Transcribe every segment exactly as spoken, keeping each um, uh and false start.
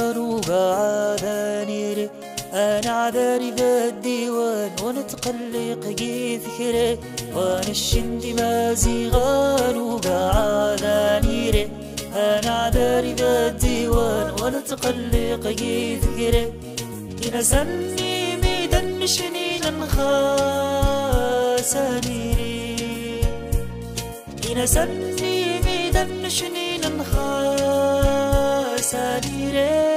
وقعداني أنا عذاري بالديوان ونتقلق جي ذكري وانا الشندي مازيغان وقعداني أنا عذاري بالديوان ونتقلق جي ذكري ينسني ميدان شنين نخاساني ينسني ميدان شنين نخاساني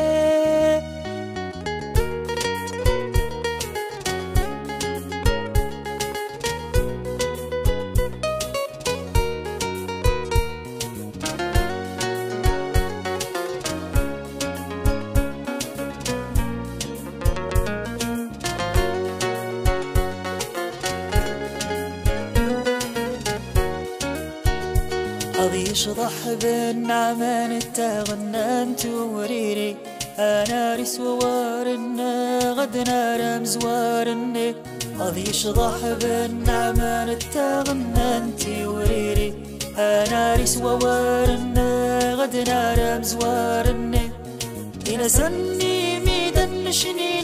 أضي شضح بالنعمان التغنم توريري أنا ريس ووارنا غدنا رمز وارني أضي شضح بالنعمان التغنم توريري أنا ريس ووارنا غدنا رمز وارني ينسني ميدان شنين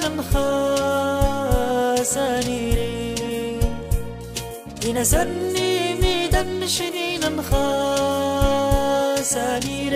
نخاساني ينسني ميدان شنين نخاساني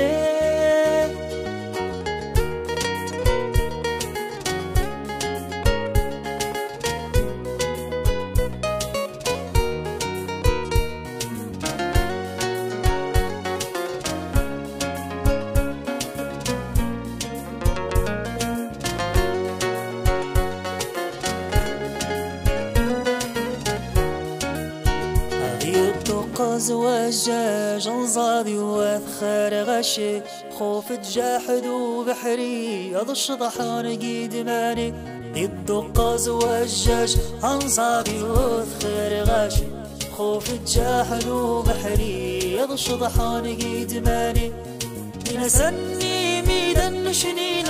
زواجاج انصادي واثخر غشي خوف تجاحد وبحري اضش ضحان قيد ماني الدقة زواجاج انصادي واثخر غشي خوف تجاحد وبحري اضش ضحان قيد ماني ينسني ميدان شنين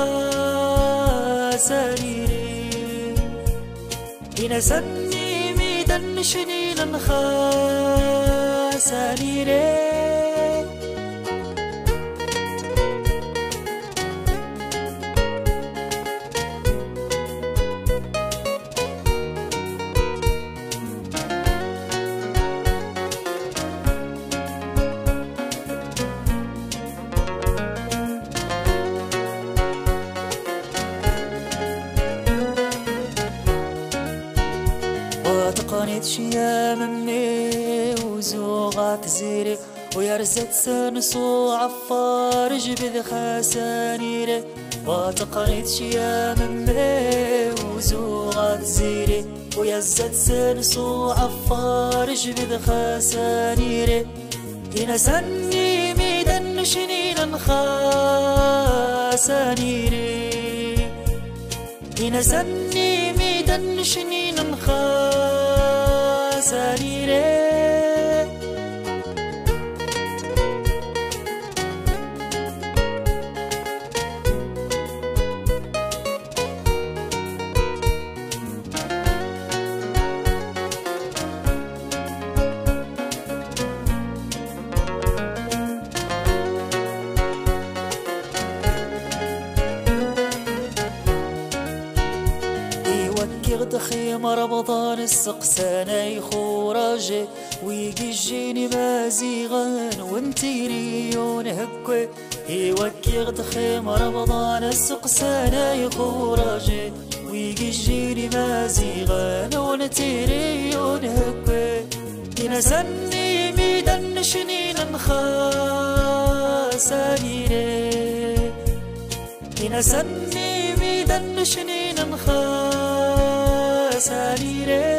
نخاساني ينسني ميدان شنين نخاساني وتقنيت شيا مني وزوغات زيري ويرزت سنس وعفار جبذ خاسانيري وتقنيت شيا مني وزوغات زيري ويزت سنس وعفار جبذ خاسانيري ينسني ميدان شنين نخاسانيري ينسني ميدان شنين نخاسانيري يغد خيم رمضان السقسانة يخورجي ويجي الجيني مازيغان وانتي ريون هكوي يوك يغد خيم رمضان السقسانة يخورجي ويجي الجيني مازيغان وانتي ريون هكوي ينسني ميدان شنين نخاساني ينسني ميدان شنين نخاساني